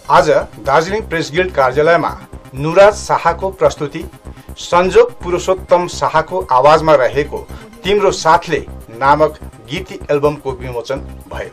आज Darjeeling press guild कार्यालयमा नुराज शाहको प्रस्तुति संजोग पुरुषोत्तम शाहको आवाजमा रहेको तिम्रो साथले नामक गीत एल्बमको विमोचन भयो।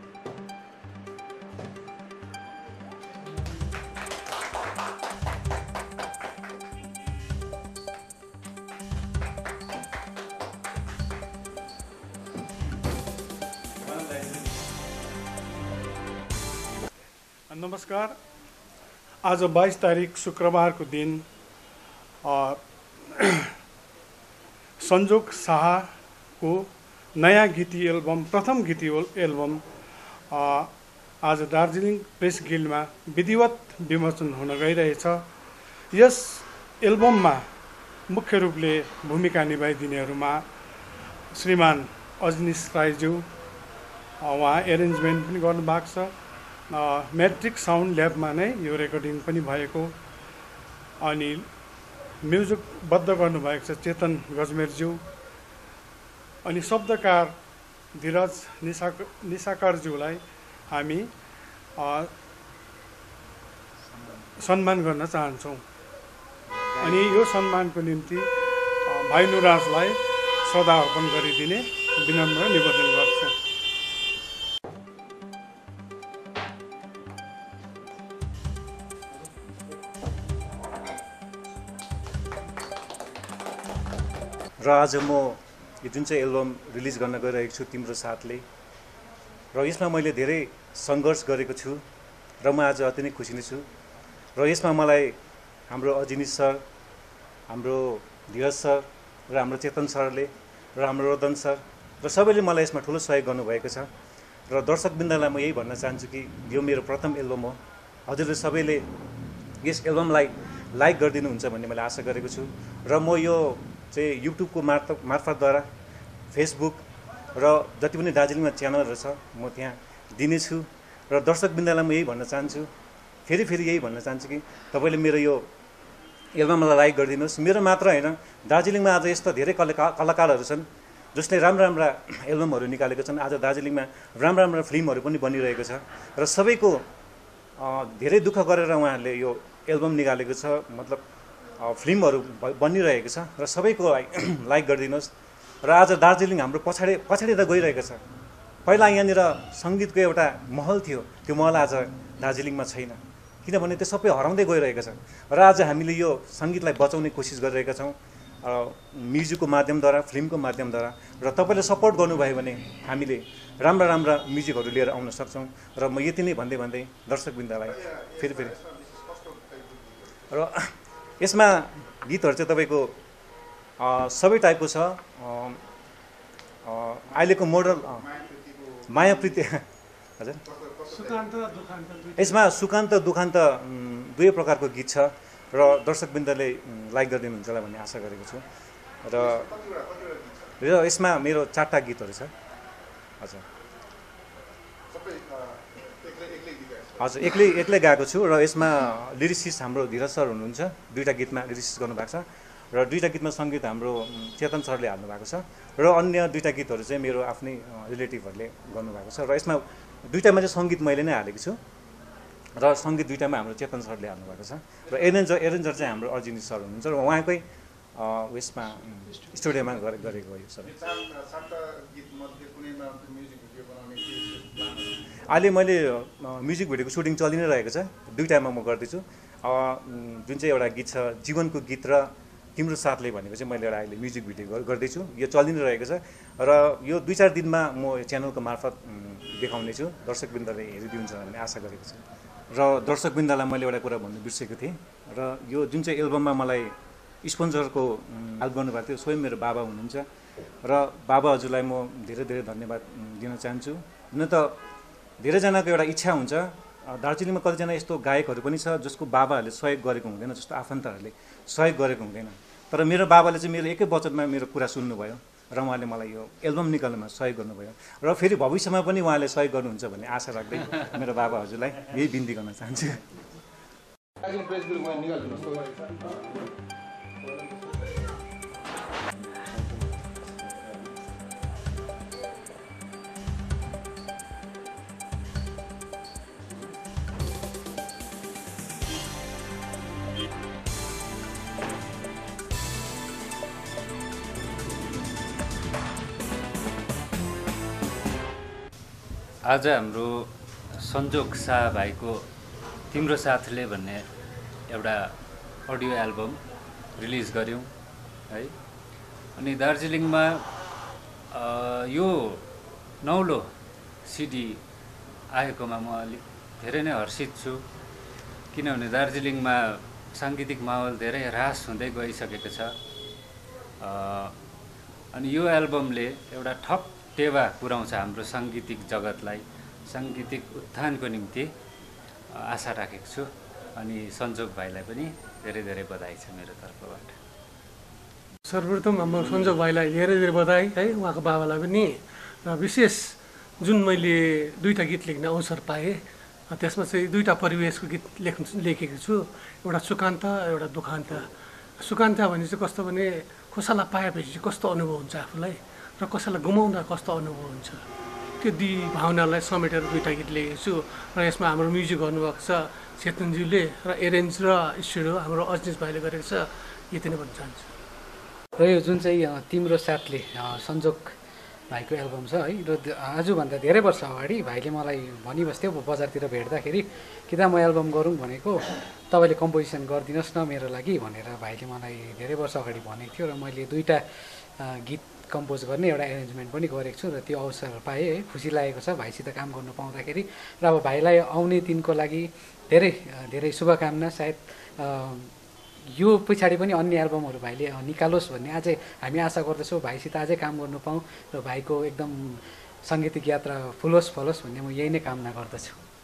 नमस्कार। आज 22 तारिक शुक्रबारको दिन संजोग शाहको नयाँ गीती एल्बम, प्रथम गीती एल्बम आज दार्जिलिङ प्रेस गिल्डमा विधिवत विमोचन हुन गइरहेछ। यस एल्बममा मुख्य रूपले भूमिका निभाइदिनेहरूमा श्रीमान अजनीश राईज्यू, उहाँ एरेन्जमेन्ट पनि गर्नुभएको छ। म्याट्रिक साउन्ड ल्याबमा नै यो रेकर्डिङ पनि भएको, अनि म्युजिकबद्ध गर्नुभएको छ चेतन गजमेरज्यू, अनि शब्दकार धीरज निसाकरज्यूलाई हामी सम्मान गर्न चाहन्छौँ। अनि यो सम्मानको निम्ति भाइ नुराजलाई श्रद्धा अर्पण गरिदिने विनम्र निवेदन गर्छौँ। र आज म यो जुन चाहिँ एल्बम रिलिज गर्न गइरहेको छु तिम्रो साथले, र यसमा मैले धेरै सङ्घर्ष गरेको छु र म आज अति नै खुसी नै छु। र यसमा मलाई हाम्रो अजनीश सर, हाम्रो धीरज सर र हाम्रो चेतन सरले र हाम्रो रोदन सर र सबैले मलाई यसमा ठुलो सहयोग गर्नुभएको छ। र दर्शकवृन्दलाई म यही भन्न चाहन्छु कि यो मेरो प्रथम एल्बम हो। हजुरले सबैले यस एल्बमलाई लाइक गरिदिनुहुन्छ भन्ने मैले आशा गरेको छु। र म यो चाहिँ युट्युबको मार्फतद्वारा, फेसबुक र जति पनि दार्जिलिङमा च्यानलहरू छ म त्यहाँ दिनेछु। र दर्शकवृन्दलाई म यही भन्न चाहन्छु, फेरि यही भन्न चाहन्छु कि तपाईँले मेरो यो एल्बमलाई लाइक गरिदिनुहोस्। मेरो मात्र होइन, दार्जिलिङमा आज यस्ता धेरै कलाकारहरू छन् जसले राम्रा एल्बमहरू निकालेको छन्। आज दार्जिलिङमा राम्रा फिल्महरू पनि बनिरहेको छ र सबैको धेरै दुःख गरेर उहाँहरूले यो एल्बम निकालेको छ, मतलब फिल्महरू बनिरहेको छ। र सबैको लाइक गरिदिनुहोस्। र आज दार्जिलिङ हाम्रो पछाडि त गइरहेको छ। पहिला यहाँनिर सङ्गीतको एउटा महल थियो, त्यो महल आज दार्जिलिङमा छैन, किनभने त्यो सबै हराउँदै गइरहेको छ। र आज हामीले यो सङ्गीतलाई बचाउने कोसिस गरिरहेका छौँ म्युजिकको माध्यमद्वारा, फिल्मको माध्यमद्वारा। र तपाईँले सपोर्ट गर्नुभयो भने हामीले राम्रा म्युजिकहरू लिएर आउन सक्छौँ। र म यति नै भन्दै दर्शकवृन्दलाई फेरि र यसमा गीतहरू चाहिँ तपाईँको सबै टाइपको छ। अहिलेको मोडल माया प्रीति, हजुर, यसमा सुकान्त दुखान्त दुवै प्रकारको गीत छ। र दर्शकवृन्दले लाइक गरिदिनुहुन्छ होला भन्ने आशा गरेको छु। र यसमा मेरो 4टा गीतहरू छ। हजुर एक्लै गाएको छु। र यसमा लिरिसिस्ट हाम्रो धीरज सर हुनुहुन्छ, 2टा गीतमा लिरिसिस्ट गर्नुभएको छ। र 2टा गीतमा सङ्गीत हाम्रो चेतन सरले हाल्नु भएको छ। र अन्य 2टा गीतहरू चाहिँ मेरो आफ्नै रिलेटिभहरूले गर्नुभएको छ। र यसमा 2टामा चाहिँ सङ्गीत मैले नै हालेको छु, र सङ्गीत 2टामा हाम्रो चेतन सरले हाल्नु भएको छ। र एरेन्जर चाहिँ हाम्रो अजनीश सर हुनुहुन्छ, र उहाँकै उयसमा स्टुडियोमा गरेको हो यो सबै। अहिले मैले म्युजिक भिडियोको सुटिङ चलि नै रहेको छ, 2टामा म गर्दैछु। जुन चाहिँ एउटा गीत छ जीवनको गीत र तिम्रो साथले भनेको चाहिँ मैले एउटा अहिले म्युजिक भिडियो गर्दैछु, यो चलि नै रहेको छ। र यो 2-4 दिनमा म च्यानलको मार्फत देखाउने छु, दर्शकवृन्दले हेरिदिनुहुन्छ भन्ने आशा गरेको छु। र दर्शकवृन्दलाई मैले एउटा कुरा भन्नु बिर्सेको थिएँ। र यो जुन चाहिँ एल्बममा मलाई स्पोन्सरको हेल्प गर्नुभएको थियो स्वयं मेरो बाबा हुनुहुन्छ। र बाबा हजुरलाई म धेरै धन्यवाद दिन चाहन्छु। हुन त धेरैजनाको एउटा इच्छा हुन्छ, दार्जिलिङमा कतिजना यस्तो गायकहरू पनि छ जसको बाबाहरूले सहयोग गरेको हुँदैन, जस्तो आफन्तहरूले सहयोग गरेको हुँदैन। तर मेरो बाबाले चाहिँ मेरो एकै वचनमा मेरो कुरा सुन्नुभयो र उहाँले मलाई यो एल्बम निकाल्नमा सहयोग गर्नुभयो। र फेरि भविष्यमा पनि उहाँले सहयोग गर्नुहुन्छ भन्ने आशा राख्दै मेरो बाबा हजुरलाई यही बिन्ती गर्न चाहन्छु। आज हाम्रो सन्जोग शाह भाइको तिम्रो साथले भन्ने एउटा अडियो एल्बम रिलिज गऱ्यौँ है। अनि दार्जिलिङमा यो नौलो सिडी आएकोमा म अलिक धेरै नै हर्षित छु, किनभने दार्जिलिङमा साङ्गीतिक माहौल धेरै ह्रास हुँदै गइसकेको छ। अनि यो एल्बमले एउटा ठप टेवा पुर्याउँछ हाम्रो साङ्गीतिक जगतलाई, साङ्गीतिक उत्थानको निम्ति आशा राखेको छु। अनि सन्जोग भाइलाई पनि धेरै धेरै बधाई छ मेरो तर्फबाट। सर्वप्रथम हाम्रो सन्जोग भाइलाई धेरै धेरै बधाई है, उहाँको बाबालाई पनि। र विशेष जुन मैले दुईवटा गीत लेख्ने अवसर पाएँ, त्यसमा चाहिँ दुईवटा परिवेशको गीत लेखेको छु। एउटा सुकान्त, एउटा दुखान्त। सुकान्त भने चाहिँ कस्तो भने कसैलाई पाएपछि चाहिँ कस्तो अनुभव हुन्छ आफूलाई, र कसैलाई गुमाउँदा कस्तो अनुभव हुन्छ, त्यो दुई भावनालाई समेटेर दुईवटा गीत लेखेको छु। र यसमा हाम्रो म्युजिक गर्नुभएको छ चेतनज्यूले, र एरेन्ज र स्टुडियो हाम्रो अजनीश भाइले गरेको छ। यति नै भन्न चाहन्छु। र यो जुन चाहिँ तिम्रो साथले सन्जोग भाइको एल्बम छ है, र आजभन्दा धेरै वर्ष अगाडि भाइले मलाई भनिबस्थ्यो बजारतिर भेट्दाखेरि कि त म एल्बम गरौँ भनेको, तपाईँले कम्पोजिसन गरिदिनुहोस् न मेरो लागि भनेर भाइले मलाई धेरै वर्ष अगाडि भनेको थियो। र मैले दुईवटा गीत कम्पोज गर्ने एउटा एरेन्जमेन्ट पनि गरेको छु, र त्यो अवसर पाएँ है, खुसी लागेको छ भाइसित काम गर्नु पाउँदाखेरि। र अब भाइलाई आउने दिनको लागि धेरै धेरै शुभकामना। सायद यो पछाडि पनि अन्य एल्बमहरू भाइले निकालोस् भन्ने अझै हामी आशा गर्दछौँ। भाइसित अझै काम गर्नु पाऊँ र भाइको एकदम साङ्गीतिक यात्रा फुलोस् फलोस् भन्ने म यही नै कामना गर्दछु।